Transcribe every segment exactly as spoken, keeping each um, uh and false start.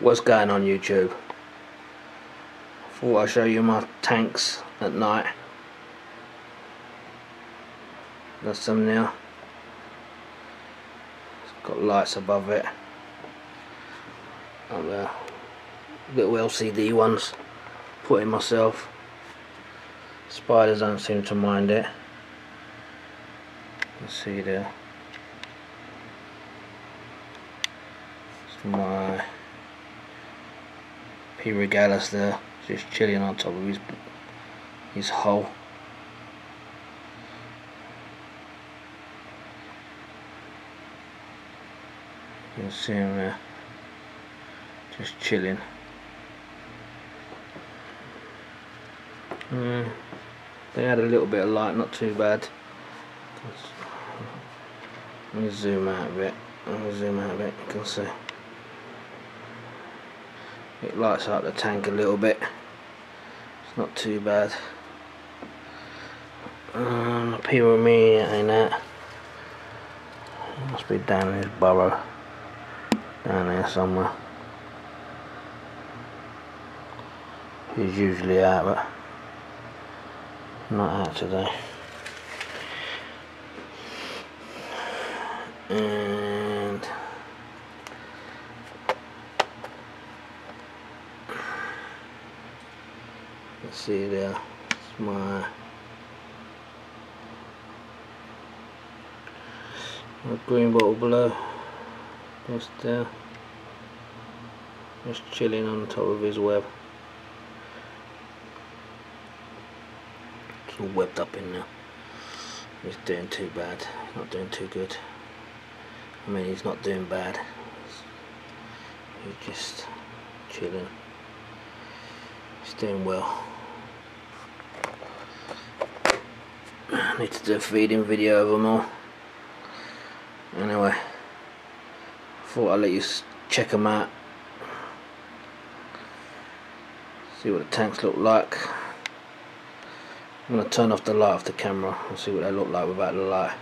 What's going on, YouTube? Thought I'd show you my tanks at night. Got some now. It's got lights above it. Up there. Little L C D ones. Put in myself. Spiders don't seem to mind it. Let's see there. It's my P. regalis there, just chilling on top of his his hole. You can see him there, just chilling. Mm, they had a little bit of light, not too bad. Let me zoom out a bit. Let me zoom out a bit. You can see it lights up the tank a little bit. It's not too bad. Um, Pyromania ain't that. It must be down in his burrow, down there somewhere. He's usually out, but not out today. And let's see there, it's my, my green bottle below, just there, just chilling on top of his web. It's all webbed up in there. He's doing too bad, he's not doing too good. I mean, he's not doing bad, he's just chilling. He's doing well. I need to do a feeding video of them all. Anyway, thought I'd let you check them out, see what the tanks look like. I'm going to turn off the light off the camera and see what they look like without the light.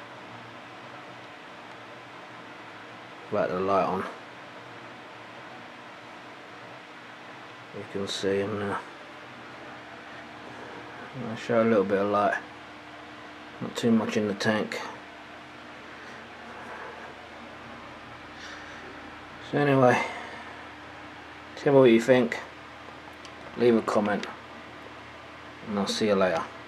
Without the light on. You can see them now. I'll show a little bit of light. Not too much in the tank. So anyway, tell me what you think. Leave a comment. And I'll see you later.